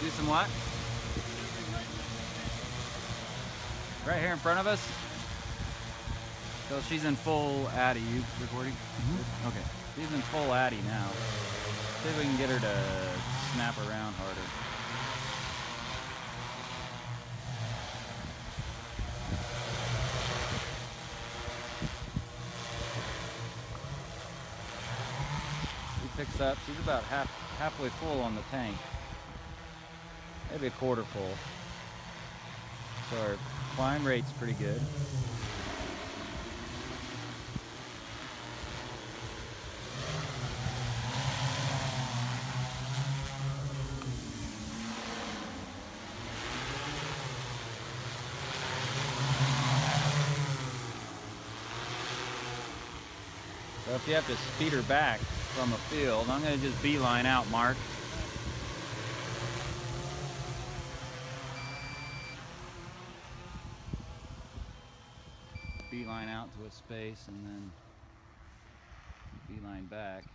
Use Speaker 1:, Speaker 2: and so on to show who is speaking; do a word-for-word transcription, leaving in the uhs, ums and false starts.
Speaker 1: Do some what? Right here in front of us? So she's in full Addy. You recording? Mm-hmm. Okay. She's in full Addy now. See if we can get her to snap around harder. She picks up. She's about half halfway full on the tank. Maybe a quarter full. So our climb rate's pretty good. So if you have to speed her back from a field, I'm going to just beeline out, Mark. Beeline out to a space and then beeline back.